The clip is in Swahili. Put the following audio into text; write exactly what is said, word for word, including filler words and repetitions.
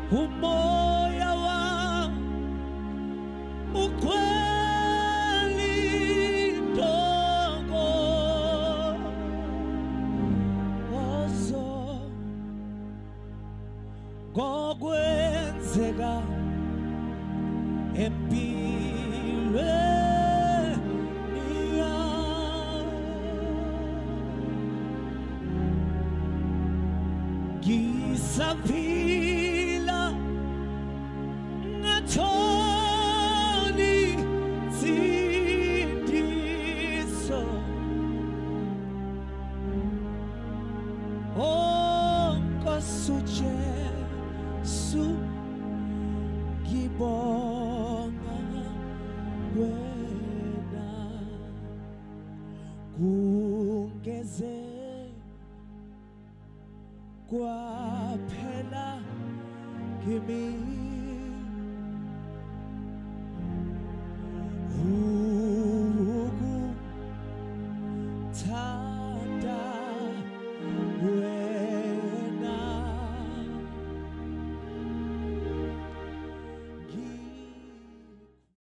umoya wa ukweli ndogo ozo gogwenzeka empilweni ngisaphila ngatholi sindiso oh Nkosi Jesu ngibonga wena kungeze kwaphela kimi